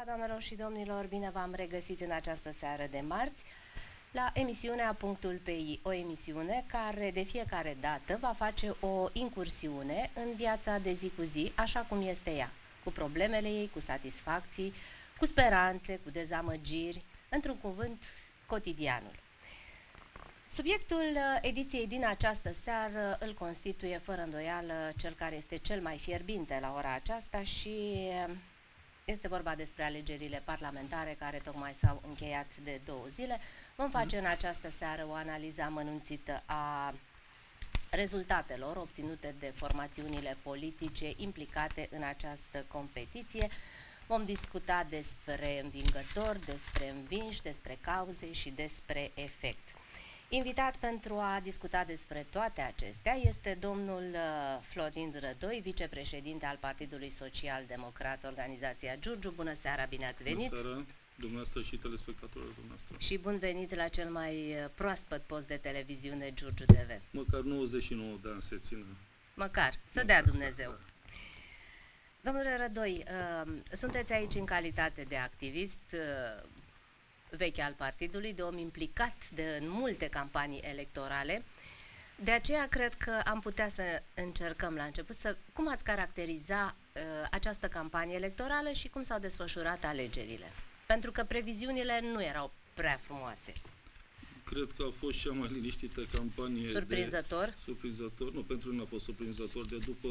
seara, doamnelor și domnilor, bine v-am regăsit în această seară de marți la emisiunea Punctul PI, o emisiune care de fiecare dată va face o incursiune în viața de zi cu zi, așa cum este ea, cu problemele ei, cu satisfacții, cu speranțe, cu dezamăgiri, într-un cuvânt, cotidianul. Subiectul ediției din această seară îl constituie fără îndoială cel care este cel mai fierbinte la ora aceasta și este vorba despre alegerile parlamentare care tocmai s-au încheiat de 2 zile. Vom face în această seară o analiză amănunțită a rezultatelor obținute de formațiunile politice implicate în această competiție. Vom discuta despre învingători, despre învinși, despre cauze și despre efect. Invitat pentru a discuta despre toate acestea este domnul Florin Rădoi, vicepreședinte al Partidului Social Democrat, organizația Giurgiu. Bună seara, bine ați venit! Bună seara, dumneavoastră și telespectatorilor dumneavoastră. Și bun venit la cel mai proaspăt post de televiziune, Giurgiu TV. Măcar 99 de ani se țină. Măcar, să dea Dumnezeu. Domnule Rădoi, sunteți aici în calitate de activist vechi al partidului, de om implicat în multe campanii electorale. De aceea cred că am putea să încercăm la început cum ați caracteriza această campanie electorală și cum s-au desfășurat alegerile. Pentru că previziunile nu erau prea frumoase. Cred că a fost cea mai liniștită campanie. Surprinzător? Surprinzător, nu, pentru mine a fost surprinzător de după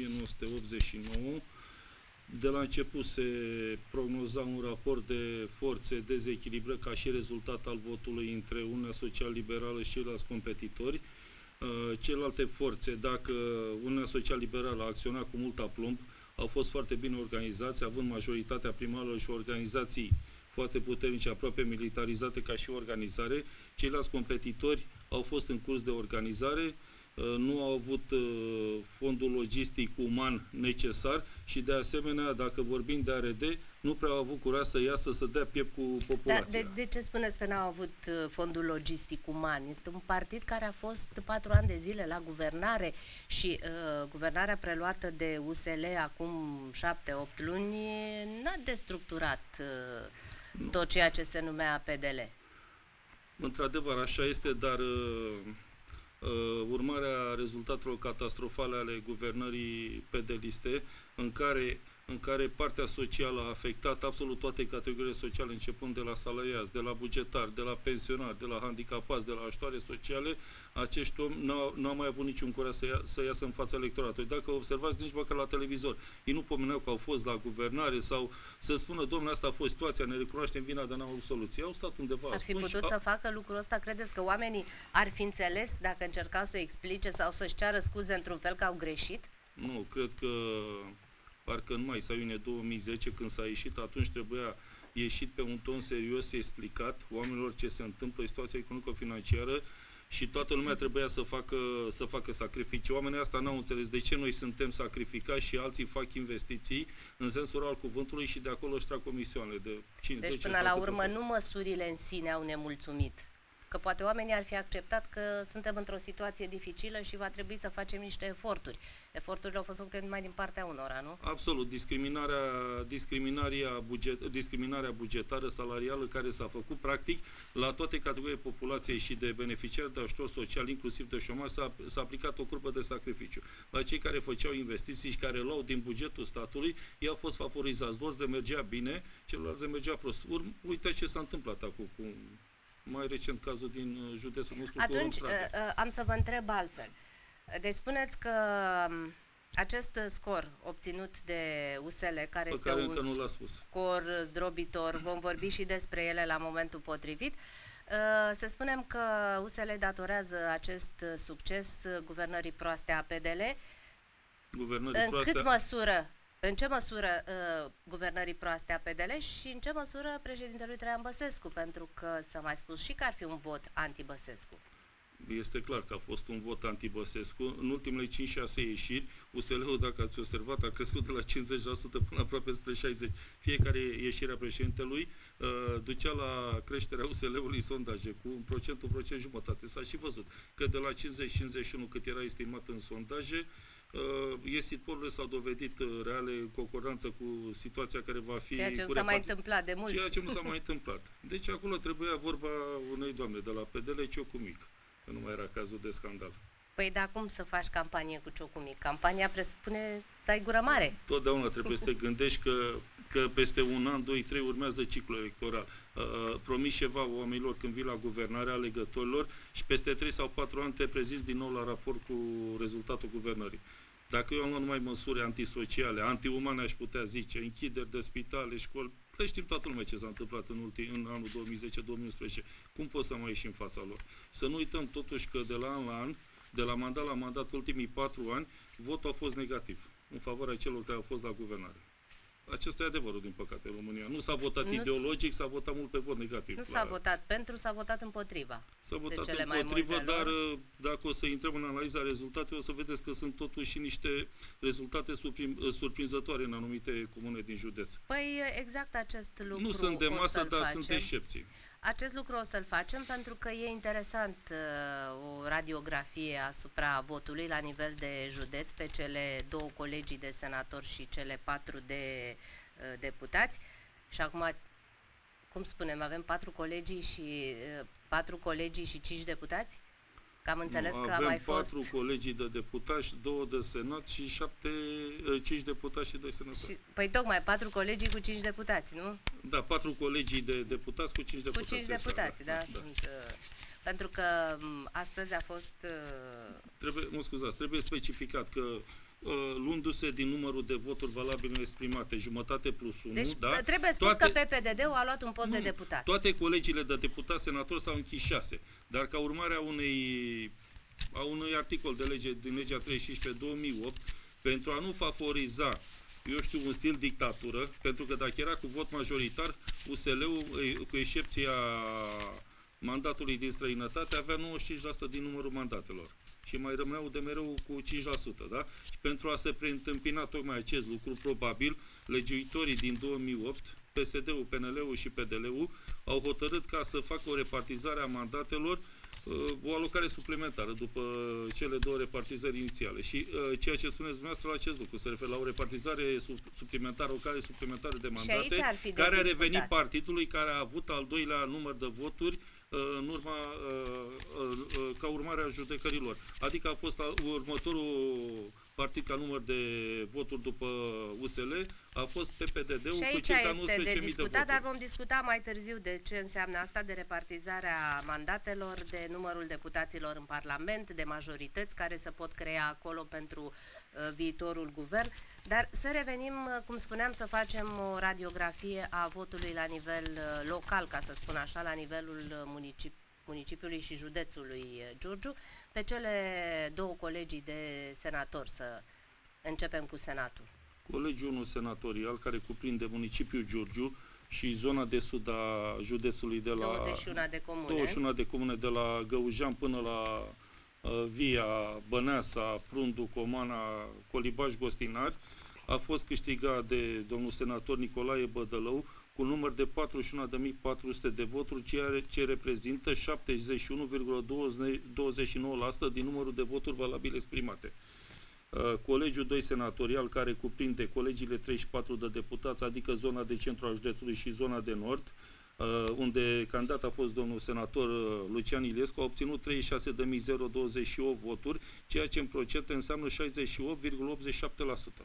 1989. De la început se prognoza un raport de forțe dezechilibră ca și rezultat al votului între Uniunea Social-Liberală și ceilalți competitori. Celelalte forțe, dacă Uniunea Social-Liberală a acționat cu mult aplomb, au fost foarte bine organizați, având majoritatea primarilor și organizații foarte puternice, aproape militarizate ca și organizare. Ceilalți competitori au fost în curs de organizare, nu au avut fondul logistic uman necesar și de asemenea, dacă vorbim de ARD, nu prea au avut curaj să iasă să dea piept cu populația. De ce spuneți că n-au avut fondul logistic uman? Este un partid care a fost 4 ani de zile la guvernare și guvernarea preluată de USL acum 7-8 luni n-a destructurat tot ceea ce se numea PDL. Într-adevăr, așa este, dar urmarea rezultatelor catastrofale ale guvernării pedeliste, în care partea socială a afectat absolut toate categoriile sociale, începând de la salariați, de la bugetari, de la pensionari, de la handicapați, de la ajutoare sociale, acești oameni n-au mai avut niciun curaj să iasă în fața electoratului. Dacă observați, nici măcar la televizor, ei nu pomeneau că au fost la guvernare sau să spună, domnule, asta a fost situația, ne recunoaștem vina, dar n-au avut soluție. Au stat undeva. Ar fi putut să facă lucrul ăsta? Credeți că oamenii ar fi înțeles dacă încercau să explice sau să-și ceară scuze într-un fel că au greșit? Nu, cred că parcă în mai sau iunie 2010, când s-a ieșit, atunci trebuia ieșit pe un ton serios, explicat oamenilor ce se întâmplă, situația economico-financiară și toată lumea trebuia să facă sacrificii. Oamenii asta n-au înțeles de ce noi suntem sacrificați și alții fac investiții în sensul al cuvântului și de acolo își trag comisioanele de 50. Deci până la urmă nu măsurile în sine au nemulțumit. Că poate oamenii ar fi acceptat că suntem într-o situație dificilă și va trebui să facem niște eforturi. Eforturile au fost făcute numai din partea unora, nu? Absolut. Discriminarea bugetară, salarială, care s-a făcut, practic, la toate categoriile populației și de beneficiari de ajutor social, inclusiv de șomaj, s-a aplicat o curbă de sacrificiu. La cei care făceau investiții și care luau din bugetul statului, ei au fost favorizați. Lor le mergea bine, celorlalți le mergea prost. Uite ce s-a întâmplat acum cu mai recent cazul din județul nostru. Atunci am să vă întreb altfel. Deci spuneți că acest scor obținut de USL, care este un scor zdrobitor, vom vorbi și despre ele la momentul potrivit, să spunem că USL datorează acest succes guvernării proaste a PDL. În ce măsură guvernării proaste a PDL și în ce măsură președintelui Traian Băsescu, pentru că s-a mai spus și că ar fi un vot anti-Băsescu? Este clar că a fost un vot anti-Băsescu. În ultimele 5-6 ieșiri, USL-ul, dacă ați observat, a crescut de la 50% până aproape spre 60%. Fiecare ieșire a președintelui ducea la creșterea USL-ului în sondaje, cu un procent jumătate. S-a și văzut că de la 50-51 cât era estimat în sondaje, exit-polurile s-au dovedit reale în concordanță cu situația care va fi... Ceea ce nu s-a mai întâmplat de mult. Ceea ce nu s-a mai întâmplat. Deci acolo trebuia vorba unei doamne de la PDL, Ciocumic, că nu mai era cazul de scandal. Păi dar cum să faci campanie cu Ciocumic? Campania presupune să ai gură mare. Totdeauna trebuie să te gândești că peste un an, 2, 3 urmează ciclul electoral. Promiți ceva oamenilor când vii la guvernarea alegătorilor și peste 3 sau 4 ani te prezinți din nou la raport cu rezultatul guvernării. Dacă eu am luat numai măsuri antisociale, antiumane, aș putea zice, închideri de spitale, școli, le știm toată lumea ce s-a întâmplat în anul 2010-2011. Cum poți să mai ieși în fața lor? Să nu uităm totuși că de la an la an, de la mandat la mandat, ultimii 4 ani, votul a fost negativ, în favoarea celor care au fost la guvernare. Acesta e adevărul, din păcate, în România. Nu s-a votat ideologic, s-a votat mult pe vot negativ. Nu s-a votat pentru, s-a votat împotriva. S-a votat împotrivă, dar dacă o să intrăm în analiza rezultatelor, o să vedeți că sunt totuși niște rezultate surprinzătoare în anumite comune din județ. Păi exact acest lucru nu sunt de masă, dar facem. sunt excepții. Acest lucru o să-l facem pentru că e interesant o radiografie asupra votului la nivel de județ pe cele 2 colegii de senatori și cele 4 de deputați. Și acum, cum spunem, avem 4 colegii și 5 deputați? Că am înțeles că a mai fost... 4 colegii de deputați, 2 de senat și 5 deputați și 2 senatori. Păi tocmai 4 colegii cu 5 deputați, nu? Da, 4 colegii de deputați cu 5 deputați. Cu 5 deputați, da. Pentru că astăzi a fost... Trebuie specificat că luându-se din numărul de voturi valabile exprimate, jumătate plus 1, deci, da? trebuie spus că PPDD-ul a luat un post de deputat. Toate colegiile de deputați senatori s-au închis 6, dar ca urmare a unui articol de lege din legea 35 pe 2008, pentru a nu favoriza, eu știu, un stil dictatură, pentru că dacă era cu vot majoritar, USL-ul, cu excepția mandatului din străinătate, avea 95% din numărul mandatelor. Și mai rămâneau de mereu cu 5%, da? Și pentru a se preîntâmpina tocmai acest lucru, probabil, legiuitorii din 2008, PSD-ul, PNL-ul și PDL-ul, au hotărât ca să facă o repartizare a mandatelor, o alocare suplimentară după cele 2 repartizări inițiale. Și ceea ce spuneți dumneavoastră la acest lucru se referă la o repartizare suplimentară, o cale suplimentară de mandate, care a revenit partidului care a avut al 2-lea număr de voturi ca urmare a judecărilor. Adică a fost următorul partid ca număr de voturi după USL, a fost PPDD-ul cu circa 19.000 de voturi. Dar vom discuta mai târziu de ce înseamnă asta, de repartizarea mandatelor, de numărul deputaților în Parlament, de majorități care se pot crea acolo pentru viitorul guvern. Dar să revenim, cum spuneam, să facem o radiografie a votului la nivel local, ca să spun așa, la nivelul municipiului și județului Giurgiu, pe cele 2 colegii de senatori. Să începem cu Senatul. Colegiul 1 senatorial, care cuprinde municipiul Giurgiu și zona de sud a județului de la 21 de comune, de la Găujean până la Via, Băneasa, Prundu, Comana, Colibaș, Gostinari, a fost câștigat de domnul senator Nicolae Bădălău cu număr de 41.400 de voturi, ceea ce reprezintă 71,29% din numărul de voturi valabile exprimate. Colegiul 2 senatorial, care cuprinde colegiile 34 de deputați, adică zona de centru a județului și zona de nord, unde candidat a fost domnul senator Lucian Iliescu, a obținut 36.028 voturi, ceea ce în procente înseamnă 68,87%.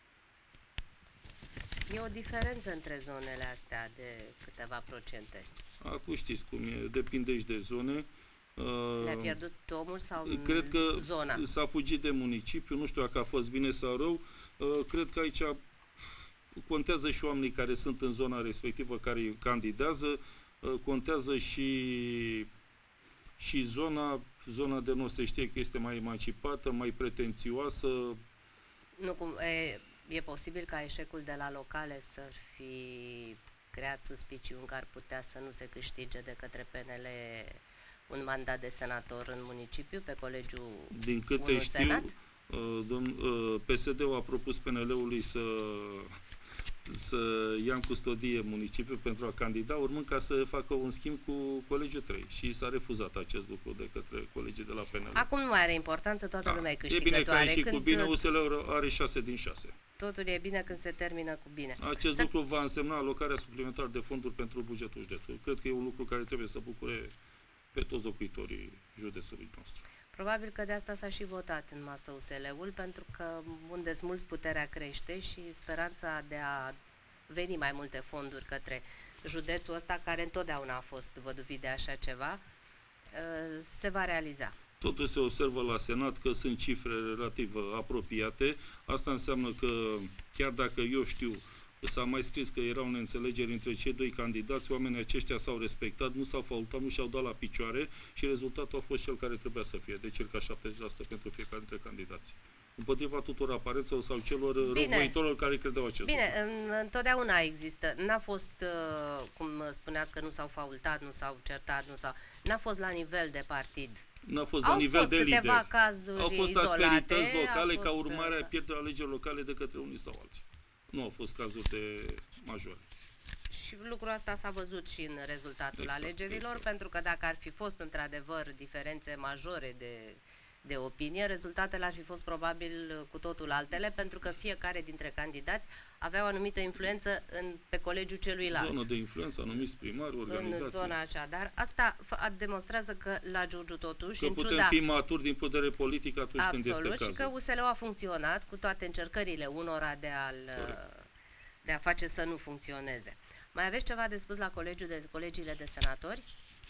E o diferență între zonele astea de câteva procente. Acum știți cum e, depinde și de zone. Le-a pierdut omul sau cred că zona? S-a fugit de municipiu, nu știu dacă a fost bine sau rău. Cred că aici contează și oamenii care sunt în zona respectivă, care candidează, contează și zona de nord, se știe că este mai emancipată, mai pretențioasă. Nu, e posibil ca eșecul de la locale să fi creat suspiciuni că ar putea să nu se câștige de către PNL un mandat de senator în municipiu pe colegiul Din câte 1 știu, Senat? PSD-ul a propus PNL-ului să ia în custodie municipiul pentru a candida, urmând ca să facă un schimb cu colegiul 3 și s-a refuzat acest lucru de către colegii de la PNL. Acum nu mai are importanță, toată lumea e E bine câștigătoare. că a ieșit cu bine, USL are 6 din 6. Totul e bine când se termină cu bine. Acest lucru va însemna alocarea suplimentară de fonduri pentru bugetul județului. Cred că e un lucru care trebuie să bucure pe toți locuitorii județului nostru. Probabil că de asta s-a și votat în masă USL-ul, pentru că unde mulți puterea crește și speranța de a veni mai multe fonduri către județul ăsta, care întotdeauna a fost văduvit de așa ceva, se va realiza. Totuși se observă la Senat că sunt cifre relativ apropiate. Asta înseamnă că, chiar dacă eu știu, s-a mai scris că erau neînțelegeri între cei doi candidați, oamenii aceștia s-au respectat, nu s-au faultat, nu și-au dat la picioare și rezultatul a fost cel care trebuia să fie, de circa 70% pentru fiecare dintre candidați. Împotriva tuturor aparențelor sau celor răvoitorilor care credeau acest lucru. Bine, întotdeauna există. N-a fost, cum spuneați, că nu s-au faultat, nu s-au certat, n-a fost la nivel de partid. N-a fost la nivel de lider. Cazuri au fost izolate, asperități locale ca urmare a pierderii alegerilor locale de către unii sau alții. Nu au fost cazuri de majore. Și lucrul ăsta s-a văzut și în rezultatul alegerilor, pentru că dacă ar fi fost într-adevăr diferențe majore de opinie, rezultatele ar fi fost probabil cu totul altele, pentru că fiecare dintre candidați avea o anumită influență pe colegiul celuilalt. Zonă de influență, anumiți primari, organizații. În zona aceea, dar asta demonstrează că la Giurgiu totuși, că în putem ciuda, fi maturi din putere politică atunci când este absolut, cazul. și că USL-ul a funcționat cu toate încercările unora de a face să nu funcționeze. Mai aveți ceva de spus la colegiile de senatori?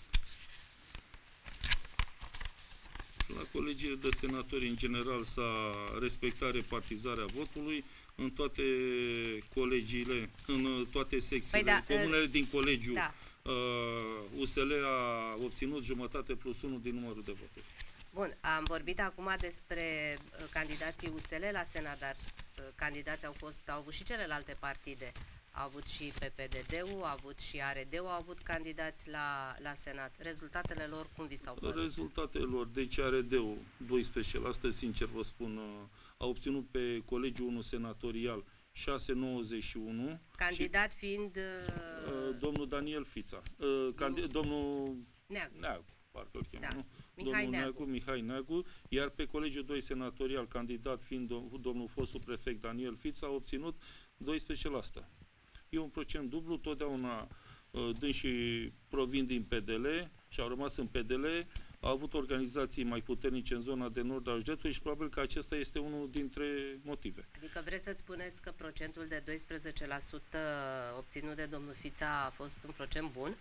La colegiile de senatori, în general, s-a respectat repartizarea votului în toate colegiile, în toate secțiile, comunele din colegiu. Da. USL a obținut jumătate plus 1 din numărul de voturi. Bun, am vorbit acum despre candidații USL la Senat, dar candidații au avut și celelalte partide. Au avut și PPDD-ul, au avut și ARD-ul, au avut candidați la Senat. Rezultatele lor cum vi s-au părut? Rezultatele lor, deci ARD-ul 12%, sincer vă spun, a obținut pe colegiul 1 senatorial 6,91. Candidat fiind... domnul Daniel Fița. Domnul Neagu, parcă îl chemă, da. Nu? Mihai Neagu, iar pe colegiul 2 senatorial, candidat fiind domnul fostul prefect Daniel Fița, a obținut 12%. E un procent dublu, totdeauna dânsii provin din PDL și au rămas în PDL, au avut organizații mai puternice în zona de nord a județului și probabil că acesta este unul dintre motive. Adică vreți să spuneți că procentul de 12% obținut de domnul Fița a fost un procent bun?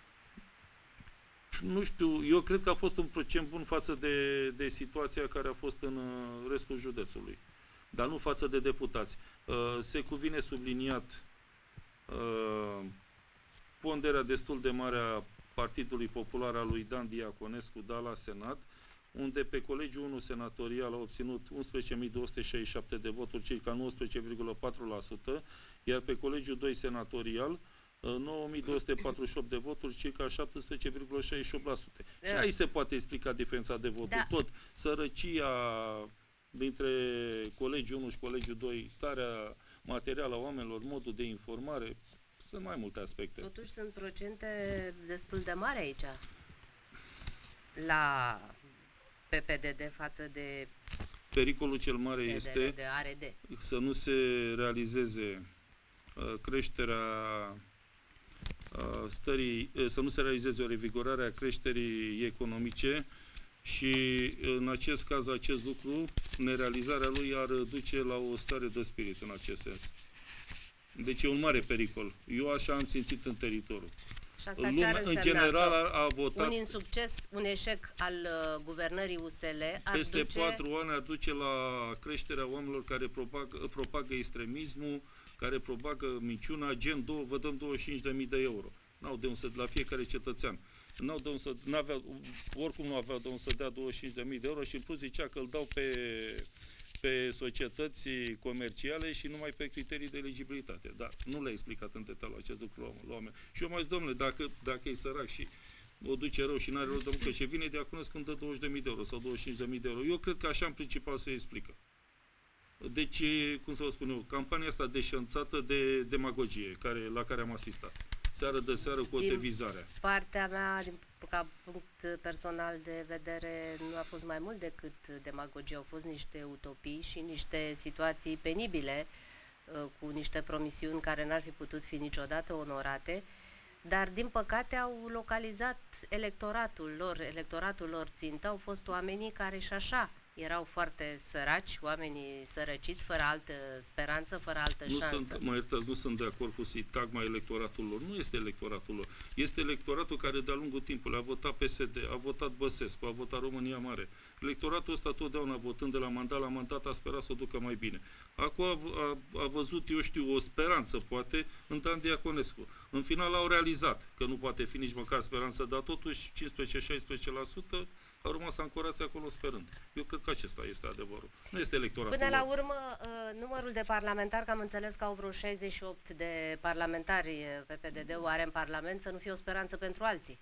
Nu știu, eu cred că a fost un procent bun față de situația care a fost în restul județului, dar nu față de deputați. Se cuvine subliniat ponderea destul de mare a Partidului Popular al lui Dan Diaconescu, la Senat, unde pe colegiul 1 senatorial a obținut 11.267 de voturi, circa 19,4%, iar pe colegiul 2 senatorial 9.248 de voturi, circa 17,68%. Și aici se poate explica diferența de voturi. Da. Tot sărăcia dintre colegiul 1 și colegiul 2, starea materială a oamenilor, modul de informare, sunt mai multe aspecte. Totuși sunt procente destul de mari aici, la PPDD față de pericolul cel mare PDL, este de ARD. Să nu se realizeze creșterea stării, să nu se realizeze o revigorare a creșterii economice și în acest caz, acest lucru, nerealizarea lui ar duce la o stare de spirit în acest sens. Deci e un mare pericol. Eu așa am simțit în teritoriu. Și asta lumea, în general, a votat... Un insucces, un eșec al guvernării USL peste 4 ani ar duce la creșterea oamenilor care propagă extremismul, care propagă minciuna, gen vă dăm 25.000 de euro. N-au de unde la fiecare cetățean. Oricum nu aveau de unde să dea 25.000 de euro și în plus zicea că îl dau pe societăți comerciale și numai pe criterii de eligibilitate. Dar nu le-a explicat în detaliu acest lucru la oameni. Și eu mai zic, domnule, dacă e sărac și o duce rău și n-are rău de muncă și vine de acolo când dă 20.000 de euro sau 25.000 de euro. Eu cred că așa în principal se explică. Deci, cum să vă spun eu, campania asta deșanțată de demagogie la care am asistat. Seară de seară cu o devizare. Partea mea, ca punct personal de vedere, nu a fost mai mult decât demagogie. Au fost niște utopii și niște situații penibile, cu niște promisiuni care n-ar fi putut fi niciodată onorate, dar din păcate au localizat electoratul lor țintă, au fost oamenii care și așa erau foarte săraci, oamenii sărăciți, fără altă speranță, fără altă șansă. Nu sunt de acord cu sintagma electoratul lor. Nu este electoratul lor. Este electoratul care de-a lungul timpului a votat PSD, a votat Băsescu, a votat România Mare. Electoratul ăsta totdeauna votând de la mandat a sperat să o ducă mai bine. Acum a văzut, eu știu, o speranță, poate, în Dan Diaconescu. În final au realizat că nu poate fi nici măcar speranță, dar totuși 15-16% au rămas ancorați acolo sperând. Eu cred că acesta este adevărul. Nu este electoratul. Până la urmă, numărul de parlamentari, că am înțeles că au vreo 68 de parlamentari PPDD-ul are în Parlament, să nu fie o speranță pentru alții.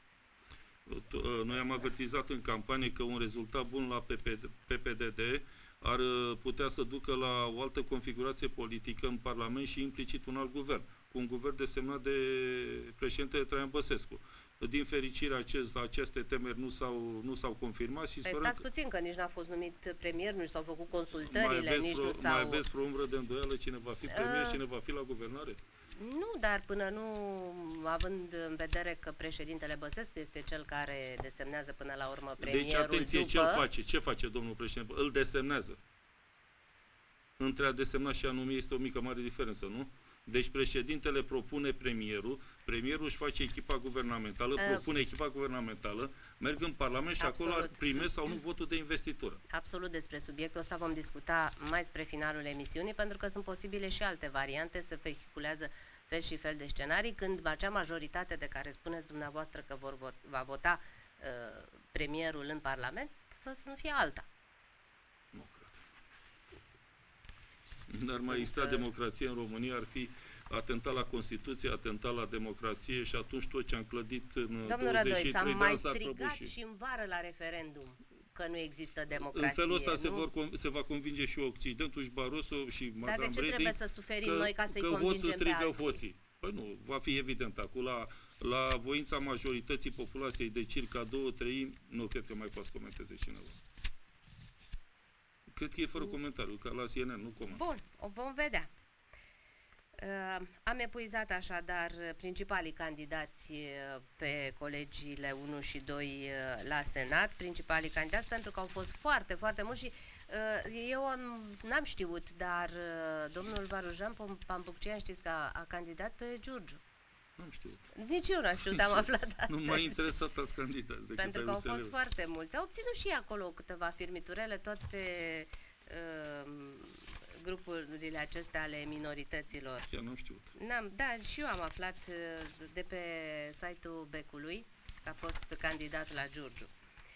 Noi am avertizat în campanie că un rezultat bun la PPDD ar putea să ducă la o altă configurație politică în Parlament și implicit un alt guvern, cu un guvern desemnat de președintele Traian Băsescu. Din fericire, aceste temeri nu s-au confirmat și sperăm... Stați puțin, că nici n-a fost numit premier, nu s-au făcut consultările, nici nu s-au... Mai aveți vreo umbră de îndoială cine va fi premier, cine va fi la guvernare? Nu, dar până nu, având în vedere că președintele Băsescu este cel care desemnează până la urmă premierul. Deci, atenție, ce face domnul președinte? Îl desemnează. Între a desemna și a numi este o mică mare diferență, nu? Deci președintele propune premierul își face echipa guvernamentală, propune echipa guvernamentală, merg în Parlament și acolo primesc sau nu votul de investitură. Absolut, despre subiectul ăsta vom discuta mai spre finalul emisiunii, pentru că sunt posibile și alte variante, se vehiculează fel și fel de scenarii, când acea majoritate de care spuneți dumneavoastră că va vota premierul în Parlament, să nu fie alta. Nu cred. N-ar mai exista democrație în România, ar fi atentat la Constituție, atentat la democrație și atunci tot ce am clădit în 23 de ani s-ar prăbuși. Și în vară la referendum că nu există democrație. În felul ăsta se va convinge și Occidentul și Barroso și Madame Reding. Dar de ce trebuie să suferim noi ca să-i convingem pe alții? Hoții. Păi nu, va fi evident. Acum la voința majorității populației de circa 2/3, nu cred că mai poate să comenteze cineva. Cred că e fără comentariu, ca la CNN, nu comand. Bun, o vom vedea. Am epuizat așadar principalii candidați pe colegiile 1 și 2 la Senat, principalii candidați, pentru că au fost foarte, foarte mulți și eu n-am știut, dar domnul Varujan Pambuccean, știți că a candidat pe Giurgiu. N-am știut. Nici eu n-am știut, am aflat astăzi. Nu m-a interesat ați candidați. Pentru că au fost foarte mulți. Au obținut și acolo câteva firmiturele, toate grupurile acestea ale minorităților. Chiar n-am știut. Da, și eu am aflat de pe site-ul Becului că a fost candidat la Giurgiu.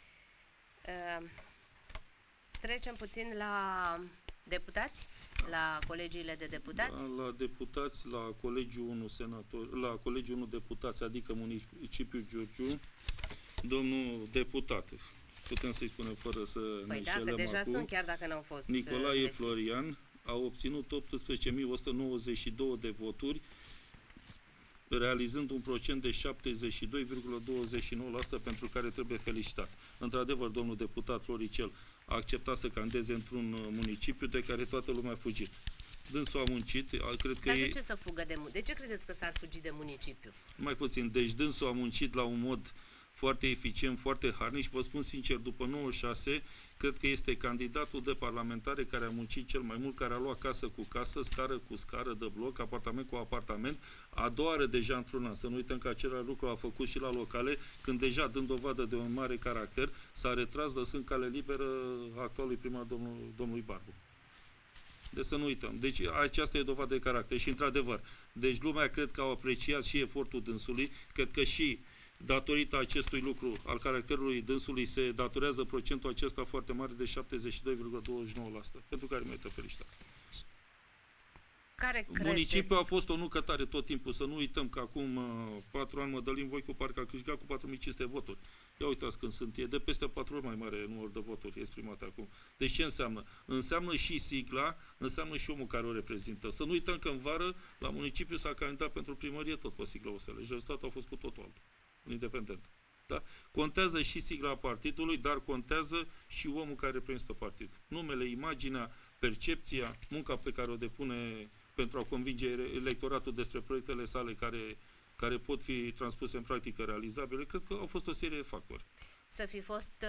Trecem puțin la deputați, la colegiile de deputați. Da, la deputați, la colegiul 1 deputați, adică municipiul Giurgiu, domnul deputat, putem să-i spunem fără să ne înșelăm că deja acum, sunt, chiar dacă n-au fost Nicolae Florian a obținut 18.192 de voturi, realizând un procent de 72,29%, pentru care trebuie felicitat. Într-adevăr, domnul deputat Floricel a acceptat să candideze într-un municipiu de care toată lumea a fugit. Dânsul a muncit, cred că... Dar de ce să fugă de ce credeți că s-ar fugi de municipiu? Mai puțin, deci dânsul a muncit la un mod foarte eficient, foarte harnic și vă spun sincer, după 96, cred că este candidatul de parlamentare care a muncit cel mai mult, care a luat casă cu casă, scară cu scară de bloc, apartament cu apartament, a doua oară deja într-un an. Să nu uităm că același lucru a făcut și la locale, când deja, dând dovadă de un mare caracter, s-a retras, lăsând cale liberă actualului primar domnului Barbu. Deci să nu uităm. Deci aceasta e dovadă de caracter și într-adevăr. Deci lumea cred că au apreciat și efortul dânsului, cred că și datorită acestui lucru, al caracterului dânsului, se datorează procentul acesta foarte mare de 72,29%, pentru care merită felicitat. Care credeți? Municipiul a fost o nucătare tot timpul. Să nu uităm că acum 4 ani Mădălin Voicu parcă a câștigat cu 4500 voturi. Ia uitați când sunt. E de peste 4 ori mai mare număr de voturi exprimate acum. Deci ce înseamnă? Înseamnă și sigla, înseamnă și omul care o reprezintă. Să nu uităm că în vară la municipiu s-a candidat pentru primărie tot pe sigla OSL. Și rezultatul a fost cu totul altul. Independent. Da? Contează și sigla partidului, dar contează și omul care reprezintă partidul. Numele, imaginea, percepția, munca pe care o depune pentru a convinge electoratul despre proiectele sale care pot fi transpuse în practică realizabile, cred că au fost o serie de factori. Să fi fost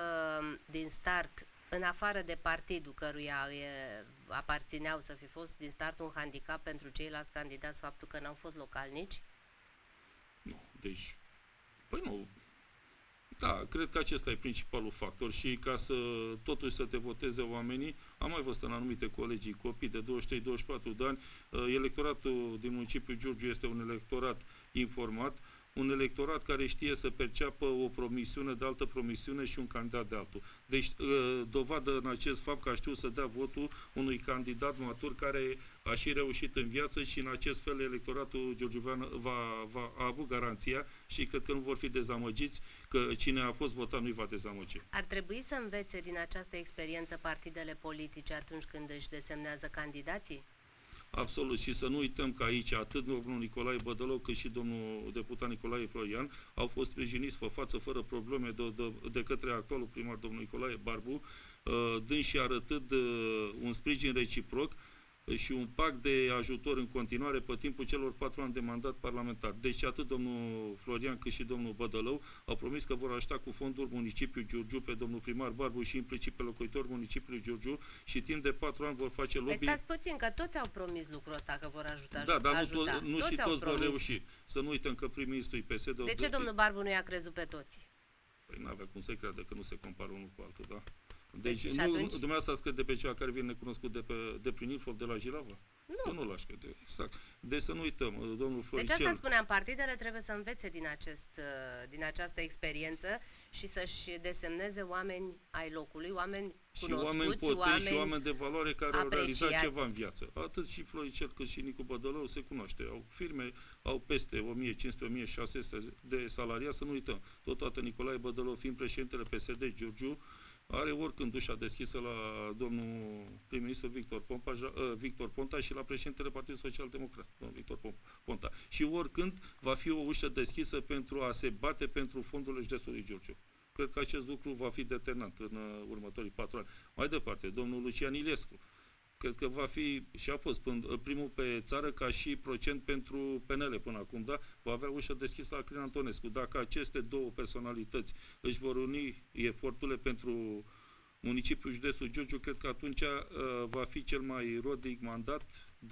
din start, în afară de partidul căruia aparțineau, să fi fost din start un handicap pentru ceilalți candidați faptul că n-au fost localnici? Nu, deci, păi nu. Da, cred că acesta e principalul factor și ca să totuși să te voteze oamenii, am mai văzut în anumite colegii, copii de 23-24 de ani, electoratul din municipiul Giurgiu este un electorat informat, un electorat care știe să perceapă o promisiune de altă promisiune și un candidat de altul. Deci, dovadă în acest fapt că a știut să dea votul unui candidat matur care a și reușit în viață și în acest fel electoratul giurgiuvean a avut garanția și cred că nu vor fi dezamăgiți, că cine a fost votat nu-i va dezamăgi. Ar trebui să învețe din această experiență partidele politice atunci când își desemnează candidații? Absolut. Și să nu uităm că aici atât domnul Nicolae Bădălău cât și domnul deputat Nicolae Florian au fost sprijiniți pe față fără probleme de către actualul primar domnul Nicolae Barbu, dânsi arătând un sprijin reciproc și un pact de ajutor în continuare pe timpul celor 4 ani de mandat parlamentar. Deci atât domnul Florian cât și domnul Bădălău au promis că vor ajuta cu fondul municipiul Giurgiu pe domnul primar Barbu și implicit pe locuitori municipiului Giurgiu și timp de 4 ani vor face lobby. Păi stați puțin, că toți au promis lucrul ăsta, că vor ajuta. Da, dar nu și toți vor reuși. Să nu uităm că prim-ministrul PSD... De ce domnul Barbu nu i-a crezut pe toți? Păi n-avea cum să crede că nu se compară unul cu altul, da? Deci, dumneavoastră ați crede pe ceva care vine necunoscut de prin Ilfov, de la Jirava? Nu. Eu nu l-aș crede, exact. Deci să nu uităm, domnul Floricel... Deci asta spuneam, partidele trebuie să învețe din această experiență și să-și desemneze oameni ai locului, oameni cunoscuți, oameni potenți și oameni de valoare care apreciați. au realizat ceva în viață. Atât și Floricel cât și Nicu Bădălău se cunoaște. Au firme, au peste 1500-1600 de salariați, să nu uităm. Totodată Nicolae Bădălău, fiind președintele PSD Giurgiu, are oricând ușa deschisă la domnul prim-ministru Victor Ponta și la președintele Partidului Social Democrat, domnul Victor Ponta. Și oricând va fi o ușă deschisă pentru a se bate pentru fondurile județului Giurgiu. Cred că acest lucru va fi determinant în următorii 4 ani. Mai departe, domnul Lucian Ilescu, cred că va fi și a fost primul pe țară ca și procent pentru PNL până acum, da? Va avea ușă deschisă la Crin Antonescu. Dacă aceste două personalități își vor uni eforturile pentru municipiul județul Giurgiu, cred că atunci va fi cel mai rodnic mandat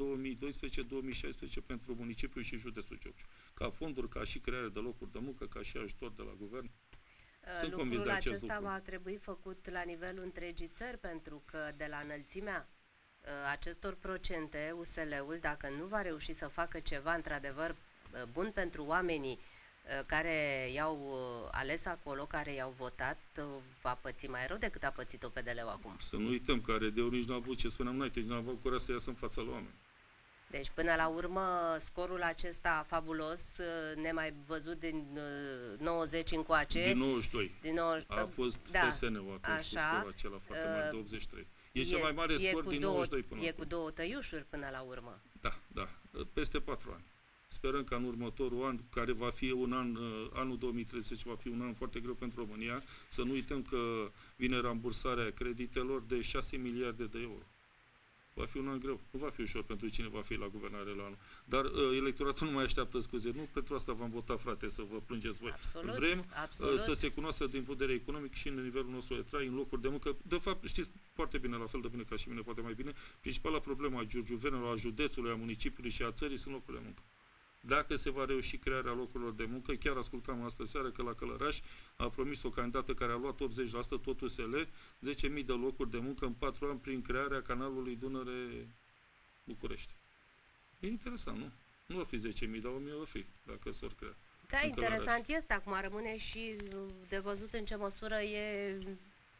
2012-2016 pentru municipiul și județul Giurgiu. Ca fonduri, ca și creare de locuri de muncă, ca și ajutor de la guvern. Sunt convins de acest lucru. Va trebui făcut la nivelul întregii țări, pentru că de la înălțimea acestor procente, USL-ul, dacă nu va reuși să facă ceva într-adevăr bun pentru oamenii care i-au ales acolo, care i-au votat, va păți mai rău decât a pățit-o PDL-ul acum. Să nu uităm că ARD-ul nici n-a avut, ce spuneam noi, nici n-a avut curaj să iasă în fața la oameni. Deci, până la urmă, scorul acesta fabulos, nemai văzut din 90 încoace... Din 92. A fost da, PSN-ul atunci, cu scorul acela foarte mare de 83. E cel mai mare scor din 92 până acum. E cu 2 tăiușuri până la urmă. Da, peste 4 ani. Sperăm că în următorul an, care va fi un an, anul 2030, va fi un an foarte greu pentru România, să nu uităm că vine rambursarea creditelor de 6 miliarde de euro. Va fi un an greu. Nu va fi ușor pentru cine va fi la guvernare la anul. Dar electoratul nu mai așteaptă scuze. Nu pentru asta v-am votat, frate, să vă plângeți voi. Absolut, vrem absolut. Să se cunoască din vedere economic și în nivelul nostru de trai, în locuri de muncă. De fapt, știți foarte bine, la fel de bine ca și mine, poate mai bine, principala problemă a giurgiuvenilor, a județului, a municipiului și a țării sunt locurile de muncă. Dacă se va reuși crearea locurilor de muncă, chiar ascultam astă seară că la Călăraș a promis o candidată care a luat 80%, tot USL, 10.000 de locuri de muncă în 4 ani prin crearea canalului Dunăre-București. E interesant, nu? Nu va fi 10.000, dar 1.000 va fi, dacă s-or crea. Da, interesant este. Acum rămâne și de văzut în ce măsură e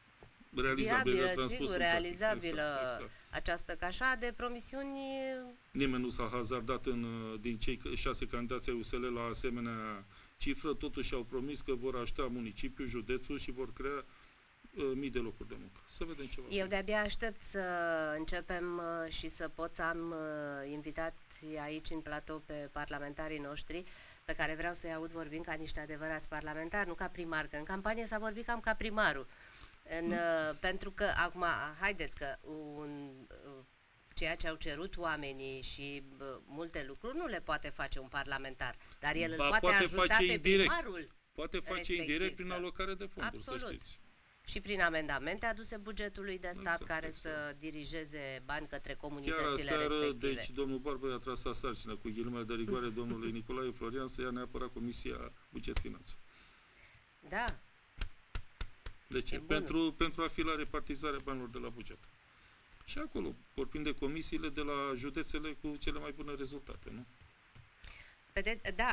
realizabilă, transpus sigur, în practică. realizabilă Exact. această, că așa de promisiuni. Nimeni nu s-a hazardat din cei 6 candidați ai USL la asemenea cifră, totuși au promis că vor ajuta municipiul, județul și vor crea mii de locuri de muncă. Să vedem ce va fi. Eu de-abia aștept să începem și să pot să am invitați aici în platou pe parlamentarii noștri, pe care vreau să-i aud vorbind ca niște adevărați parlamentari, nu ca primar, că în campanie s-a vorbit cam ca primarul. Pentru că, acum, haideți că ceea ce au cerut oamenii și multe lucruri nu le poate face un parlamentar, dar el îl poate ajuta face pe indirect. primarul. Poate face indirect prin alocare de fonduri, să știți. Și prin amendamente aduse bugetului de stat care să dirigeze bani către comunitățile respective. Deci, domnul Barbu i-a tras sarcină cu ghilimele de rigoare domnului Nicolae Florian să ia neapărat Comisia Buget-Finanță. Da. De ce? Pentru a fi la repartizarea banilor de la buget. Și acolo vor prinde comisiile de la județele cu cele mai bune rezultate, nu? Vedeți, da,